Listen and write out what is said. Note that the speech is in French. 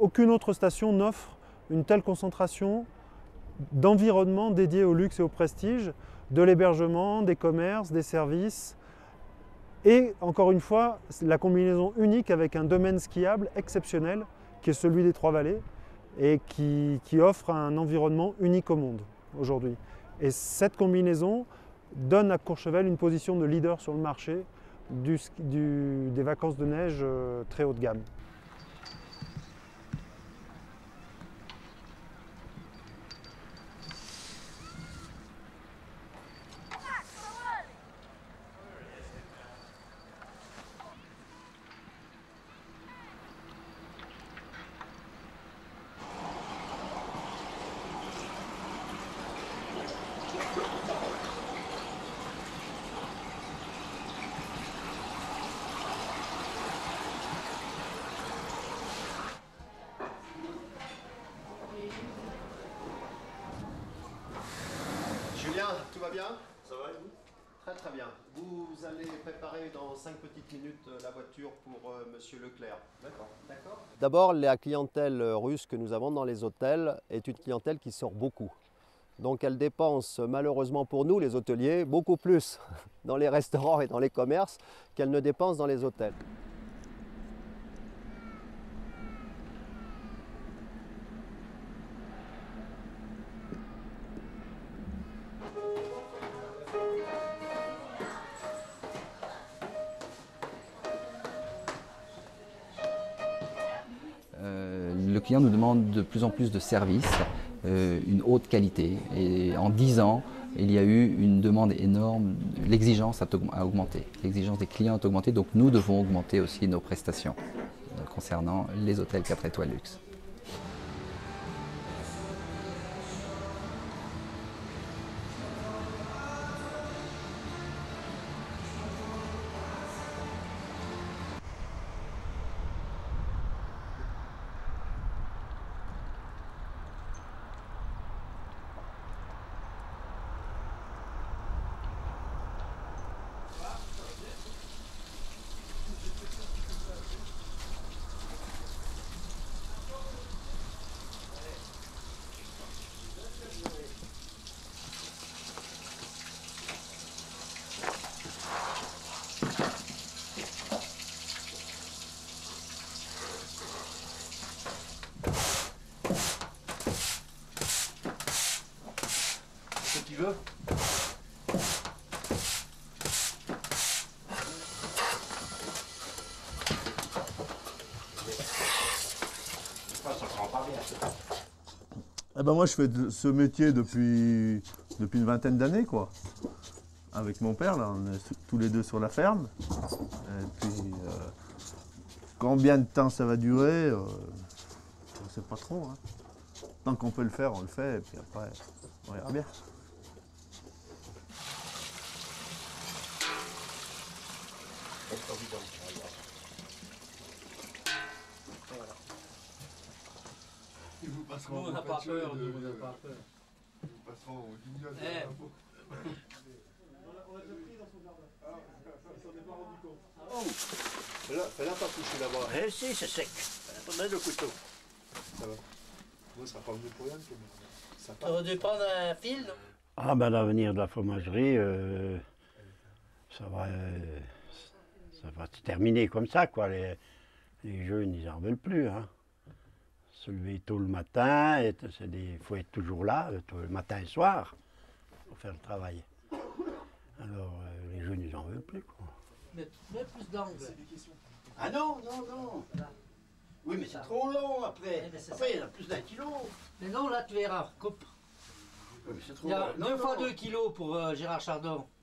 Aucune autre station n'offre une telle concentration d'environnements dédiés au luxe et au prestige, de l'hébergement, des commerces, des services. Et encore une fois, la combinaison unique avec un domaine skiable exceptionnel qui est celui des Trois-Vallées et qui offre un environnement unique au monde aujourd'hui. Et cette combinaison donne à Courchevel une position de leader sur le marché des vacances de neige très haut de gamme. Julien, tout va bien? Ça va et vous? Très très bien. Vous allez préparer dans 5 petites minutes la voiture pour Monsieur Leclerc. D'accord. D'accord. D'abord, la clientèle russe que nous avons dans les hôtels est une clientèle qui sort beaucoup. Donc elle dépense malheureusement pour nous, les hôteliers, beaucoup plus dans les restaurants et dans les commerces qu'elle ne dépense dans les hôtels. Le client nous demande de plus en plus de services, une haute qualité. Et en 10 ans, il y a eu une demande énorme, l'exigence a augmenté, l'exigence des clients a augmenté, donc nous devons augmenter aussi nos prestations concernant les hôtels 4 étoiles luxe. Ce qu'il veut. Eh ben moi je fais ce métier depuis une vingtaine d'années quoi. Avec mon père là, on est tous les deux sur la ferme. Et puis combien de temps ça va durer, on ne sait pas trop. Hein. Tant qu'on peut le faire, on le fait, et puis après, on verra bien. Ils vous passeront Nous, on n'a pas peur, nous, on n'a pas peur. Ils vous passeront au guignol. Eh. On l'a déjà pris dans son jardin. Il s'en est pas rendu compte. Oh, fais-la pas toucher là-bas. Eh si, c'est sec. Attendez le couteau. Ça va. Moi, ça sera pas venu pour rien. Ça Ça aurait dû prendre un fil, non? Ah ben l'avenir de la fromagerie, ça va se terminer comme ça quoi. Les jeunes ils en veulent plus. Hein. Se lever tôt le matin, il faut être toujours là, tôt le matin et le soir, pour faire le travail. Alors les jeunes ils en veulent plus quoi. Mais plus d'angle. Ah non, non, non. Oui, mais c'est trop long après. Mais c'est Après, il y en a plus d'1 kilo. Mais non, là tu verras, coupe. Oui, mais c'est trop Il y a long. 2 fois 2 kilos pour Gérard Chardon.